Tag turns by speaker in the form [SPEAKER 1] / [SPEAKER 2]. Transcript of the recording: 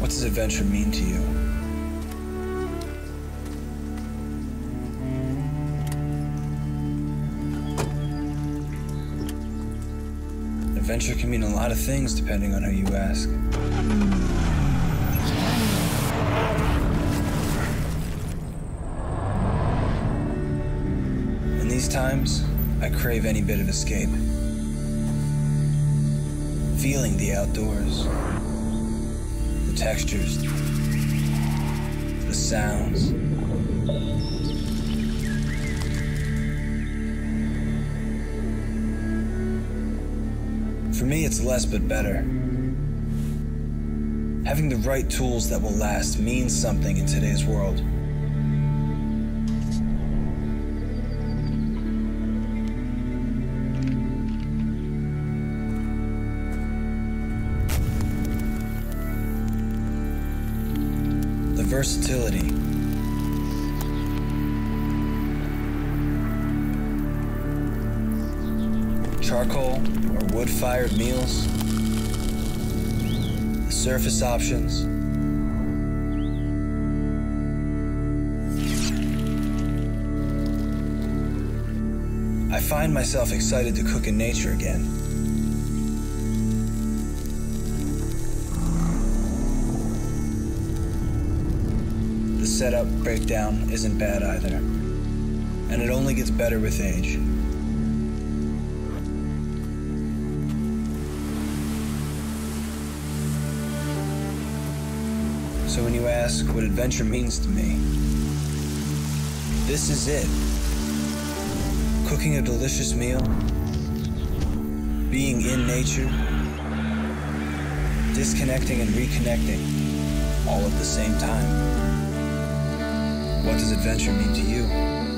[SPEAKER 1] What does adventure mean to you? Adventure can mean a lot of things depending on who you ask. In these times, I crave any bit of escape. Feeling the outdoors, the textures, the sounds. For me, it's less but better. Having the right tools that will last means something in today's world. The versatility. Charcoal or wood-fired meals, the surface options, I find myself excited to cook in nature again. The setup breakdown isn't bad either, and it only gets better with age. So when you ask what adventure means to me, this is it. Cooking a delicious meal, being in nature, disconnecting and reconnecting, all at the same time. What does adventure mean to you?